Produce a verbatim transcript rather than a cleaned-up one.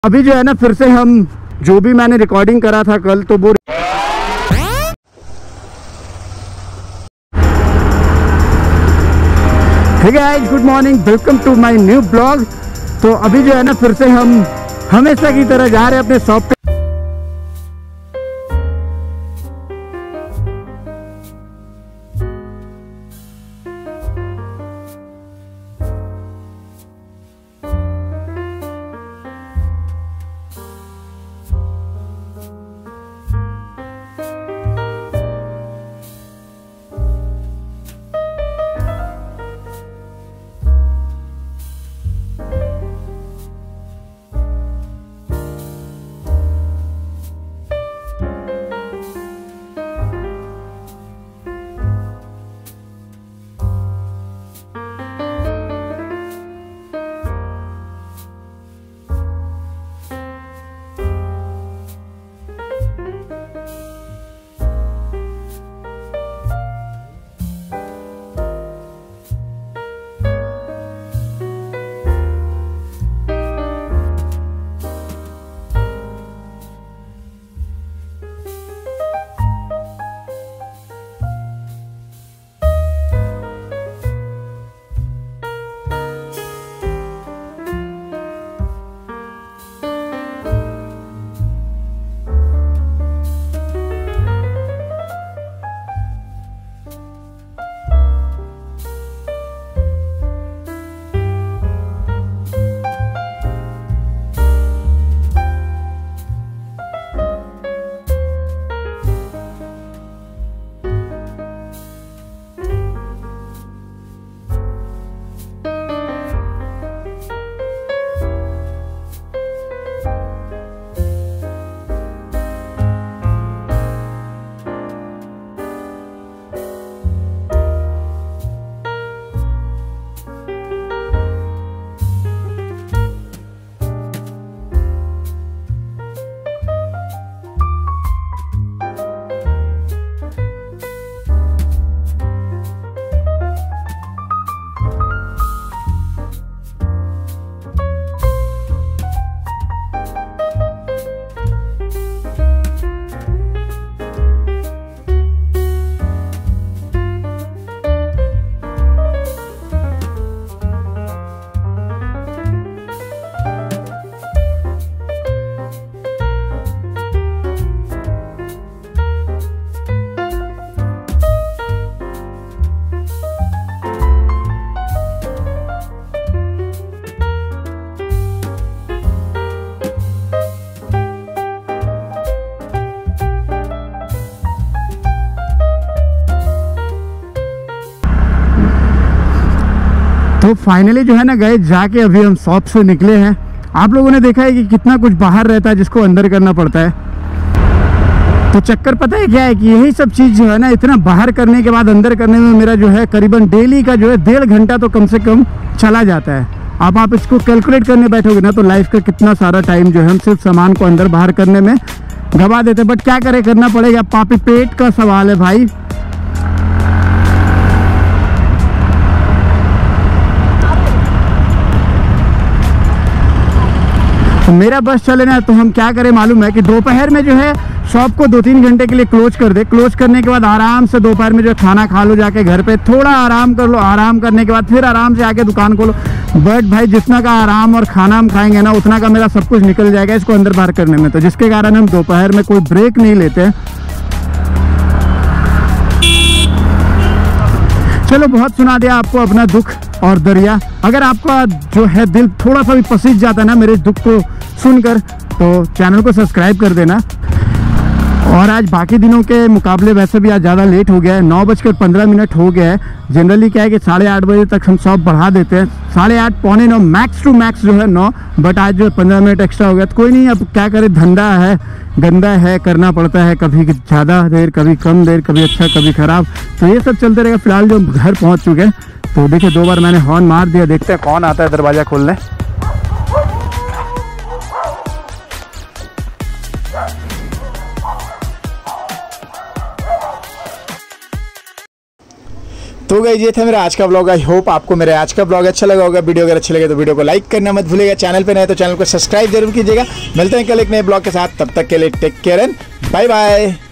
अभी जो है ना फिर से हम जो भी मैंने रिकॉर्डिंग करा था कल, तो वो hey guys, good morning, welcome to my new blog. तो अभी जो है ना फिर से हम हमेशा की तरह जा रहे हैं अपने शॉप पे। तो फाइनली जो है ना गए जाके अभी हम शॉप से निकले हैं। आप लोगों ने देखा है कि कितना कुछ बाहर रहता है जिसको अंदर करना पड़ता है। तो चक्कर पता है क्या है कि यही सब चीज़ जो है ना इतना बाहर करने के बाद अंदर करने में मेरा जो है करीबन डेली का जो है डेढ़ घंटा तो कम से कम चला जाता है। अब आप इसको कैलकुलेट करने बैठोगे ना तो लाइफ का कितना सारा टाइम जो है हम सिर्फ सामान को अंदर बाहर करने में गवा देते हैं। बट क्या करें, करना पड़ेगा, पापी पेट का सवाल है भाई। तो मेरा बस चले ना तो हम क्या करें मालूम है कि दोपहर में जो है शॉप को दो तीन घंटे के लिए क्लोज कर दे। क्लोज करने के बाद आराम से दोपहर में जो खाना खा लो, जाके घर पे थोड़ा आराम कर लो। आराम करने के बाद फिर आराम से आके दुकान खोलो। बट भाई जितना का आराम और खाना हम खाएंगे ना उतना का मेरा सब कुछ निकल जाएगा इसको अंदर बाहर करने में। तो जिसके कारण हम दोपहर में कोई ब्रेक नहीं लेते। चलो बहुत सुना दिया आपको अपना दुख और दरिया। अगर आपका जो है दिल थोड़ा सा भी पसीज जाता है ना मेरे दुख को सुनकर तो चैनल को सब्सक्राइब कर देना। और आज बाकी दिनों के मुकाबले वैसे भी आज ज़्यादा लेट हो गया है, नौ बजकर पंद्रह मिनट हो गया है। जनरली क्या है कि साढ़े आठ बजे तक हम शॉप बढ़ा देते हैं, साढ़े आठ पौने नौ मैक्स टू मैक्स जो है नौ। बट आज जो है पंद्रह मिनट एक्स्ट्रा हो गया। तो कोई नहीं, अब क्या करें, धंधा है, गंदा है, करना पड़ता है, कभी ज़्यादा देर, कभी कम देर, कभी अच्छा कभी ख़राब। तो ये सब चलते रहेगा। फिलहाल जो घर पहुँच चुके हैं तो देखिए दो बार मैंने हॉर्न मार दिया, देखते हैं कौन आता है दरवाज़ा खोलने। तो गाइस ये था मेरा आज का ब्लॉग। आई होप आपको मेरा आज का ब्लॉग अच्छा लगा होगा। वीडियो अगर अच्छा लगे तो वीडियो को लाइक करना मत भूलिएगा। चैनल पे नए तो चैनल को सब्सक्राइब जरूर कीजिएगा। मिलते हैं कल एक नए ब्लॉग के साथ, तब तक के लिए take care and bye bye.